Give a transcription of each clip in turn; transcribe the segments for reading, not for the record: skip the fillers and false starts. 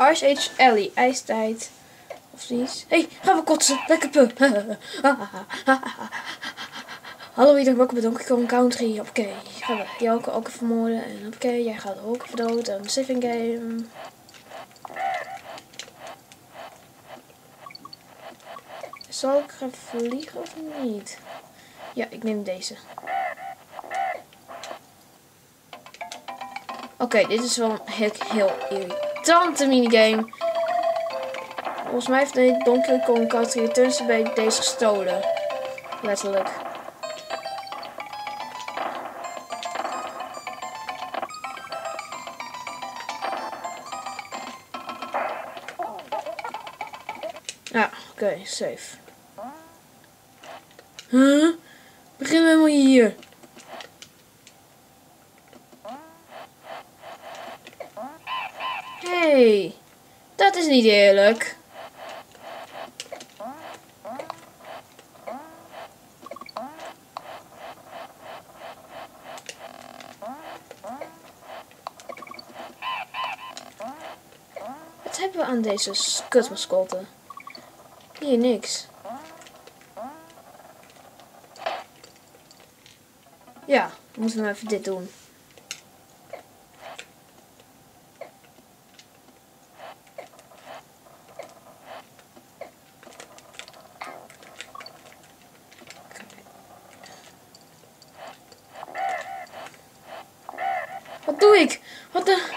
Ice Age Ellie. IJstijd. Of zoiets. Hé, gaan we kotsen. Lekker pup. Hallo iedereen, welkom bij Donkey Kong Country. Oké, gaan we jou ook vermoorden. En oké, jij gaat ook even dood. Een saving game. Zal ik gaan vliegen of niet? Ja, ik neem deze. Oké, dit is wel een heel irritante minigame. Volgens mij heeft de Donkey Kong Country Returns bij deze gestolen. Letterlijk. Ja, oké, safe. Huh? Beginnen we helemaal hier. Hey, dat is niet eerlijk. Wat hebben we aan deze kutmascotten? Hier niks. Ja, moeten we maar even dit doen. Wat doe ik? Wat de...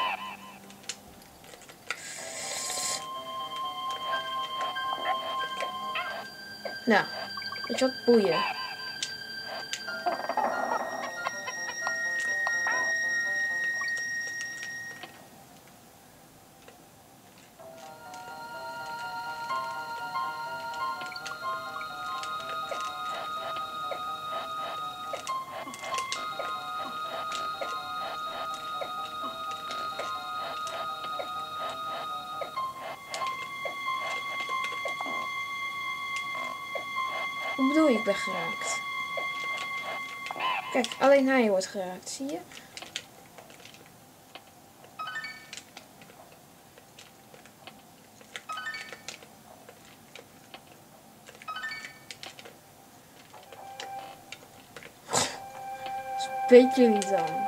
Nou, weet je wat? Boeien. Hoe bedoel je, ik ben geraakt? Kijk, alleen hij wordt geraakt, zie je? Weet jullie dan?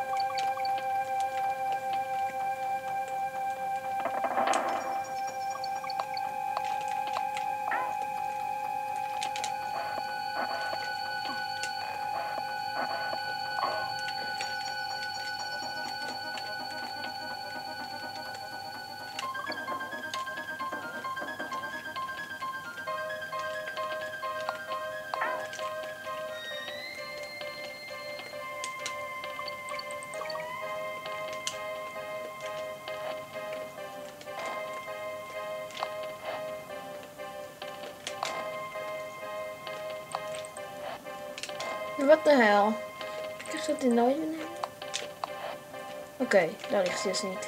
Wat de hel? Krijg je het in nooit beneden? Oké, daar ligt hij dus niet.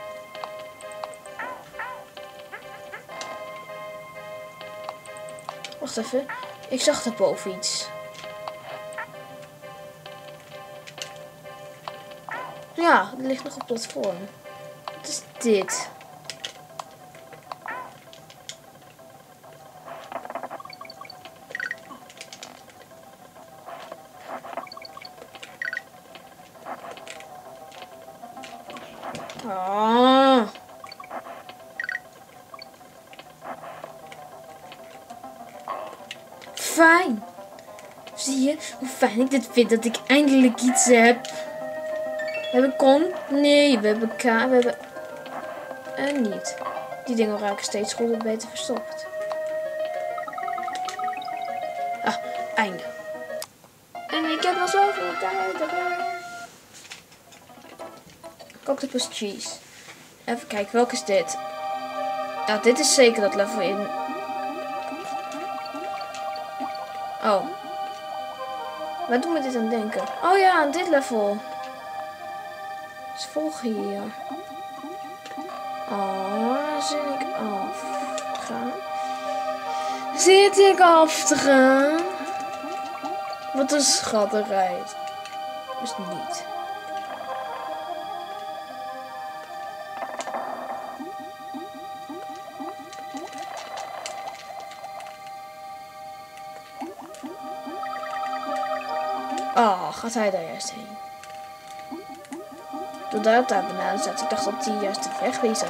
Wacht even. Ik zag daarboven iets. Ja, het ligt nog op het platform. Wat is dit? Ah. Fijn. Zie je hoe fijn ik dit vind dat ik eindelijk iets heb. We hebben kon. Nee, we hebben K. We hebben... En niet. Die dingen raken steeds goed en beter verstopt. Ah, einde. En ik heb nog zoveel tijd. Octopus cheese. Even kijken, welke is dit? Ja, dit is zeker dat level in. Oh. Waar doet me dit aan denken? Oh ja, aan dit level. Dus volgen hier. Oh, zit ik af te gaan? Zit ik af te gaan? Wat een schattigheid. Dus niet. Oh, gaat hij daar juist heen? Doordat daar beneden staat. Ik dacht dat hij juist de wegwezen.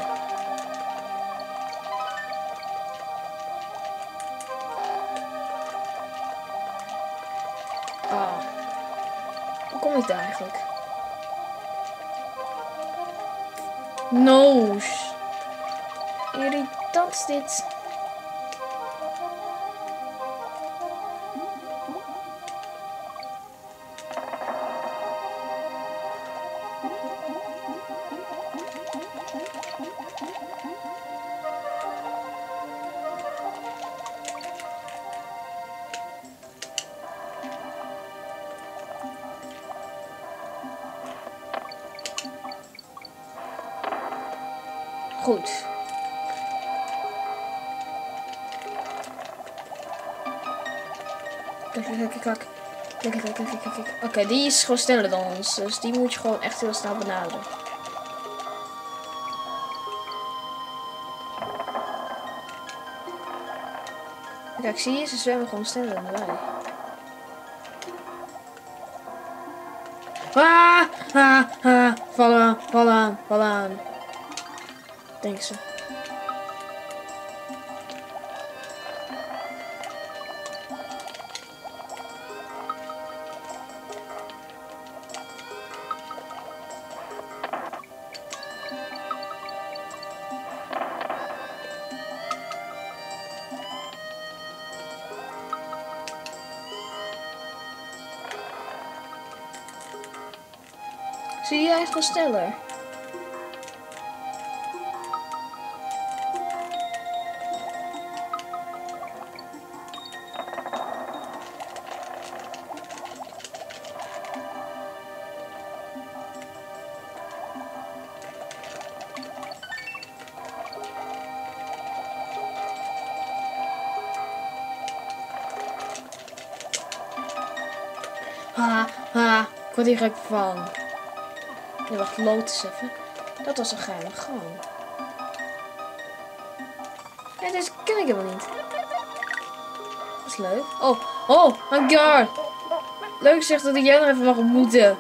Oh. Hoe kom ik daar eigenlijk? Noos. Irritant is dit. Goed. Kijk. Oké, die is gewoon sneller dan ons. Dus die moet je gewoon echt heel snel benaderen. Kijk, zie je? Ze zwemmen gewoon sneller dan wij. Vallen. Denk ze. Zie je, hij is gewoon sneller. Ik word hier gek van. Nee, wacht, lood eens even. Dat was een geheime gang. Ja, deze ken ik helemaal niet. Dat is leuk. Oh my god. Leuk zegt dat ik jij nog even mag ontmoeten.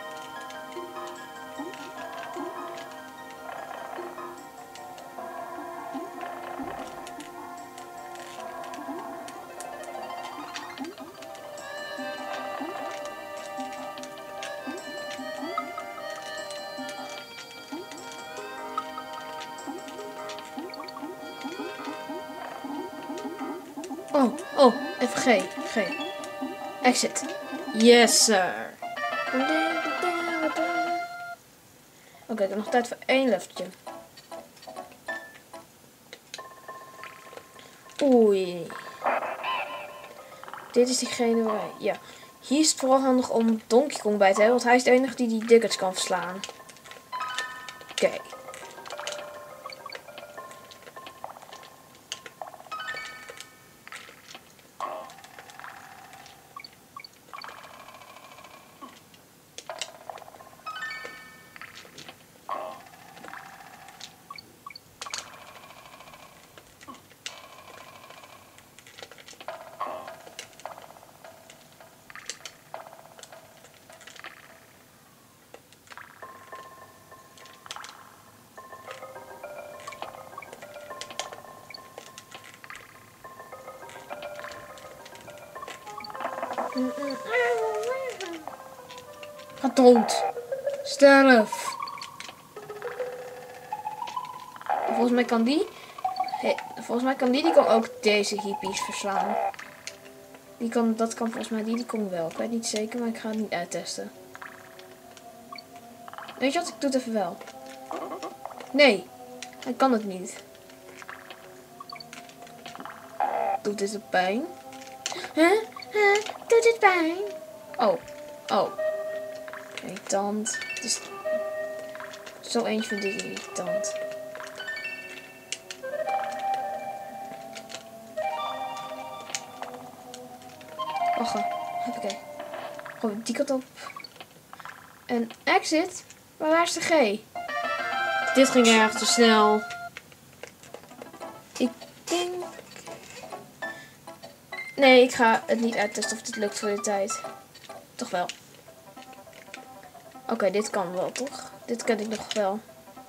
Oh, even G. Exit. Yes, sir. Oké, ik heb nog tijd voor 1 leveltje. Oei. Dit is diegene waar... Ja. Hier is het vooral handig om Donkey Kong bij te hebben, want hij is de enige die diggers kan verslaan. Oké. Ga dood. Sterf. Volgens mij kan die... die kan ook deze hippies verslaan. Dat kan volgens mij die kon wel. Ik weet niet zeker, maar ik ga het niet uittesten. Weet je wat? Ik doe het even wel. Nee. Hij kan het niet. Doet dit het pijn? Doet dit pijn? Oh. Irritant. Het is zo eentje van die irritant. Wacht, oké. Gewoon die kant op. En exit. Maar waar is de G? Dit ging erg te snel. Ik denk... Nee, ik ga het niet uittesten of dit lukt voor de tijd. Toch wel. Oké, dit kan wel, toch? Dit ken ik nog wel.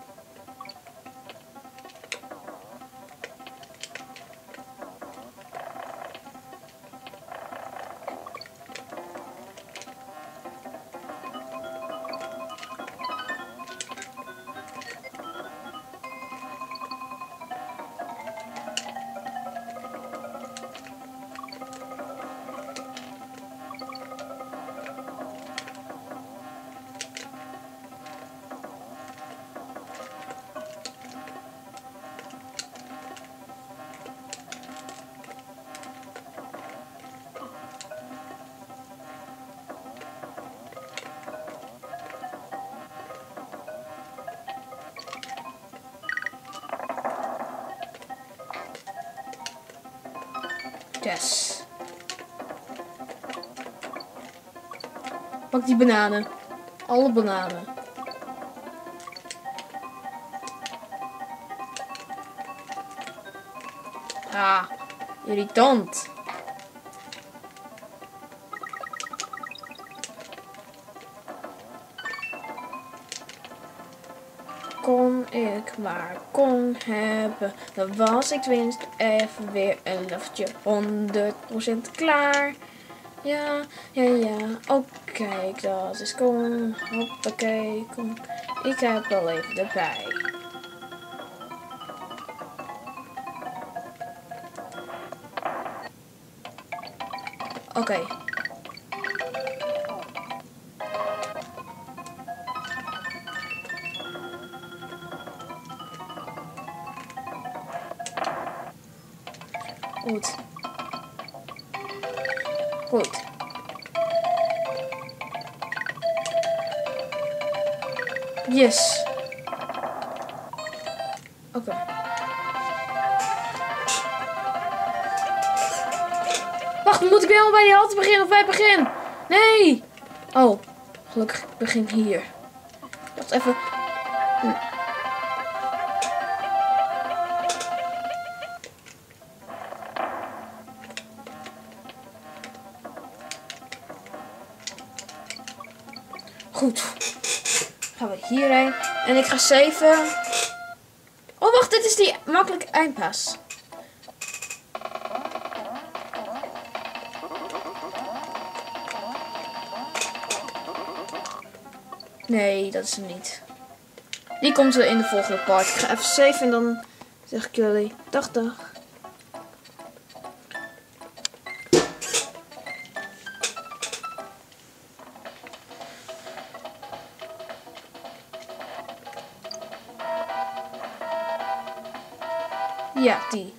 Yes. Pak die bananen. Alle bananen. Ah, irritant. Kon ik maar kon hebben, dan was ik tenminste even weer een leveltje 100% klaar. Ja, oké, dat is kom. Hoppakee, kom. Ik heb wel even erbij. Oké. Goed. Goed. Yes. Oké. Wacht, moet ik weer al bij die halte beginnen of bij het begin? Nee! Oh, gelukkig, ik begin hier. Wacht even. Goed. Gaan we hierheen. En ik ga saven. Oh, wacht, dit is die makkelijke eindpaas. Nee, dat is hem niet. Die komt er in de volgende part. Ik ga even saven en dan zeg ik jullie dag. Ja, die.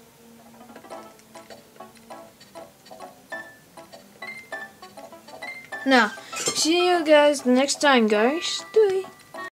Nou, see you guys next time, guys. Doei!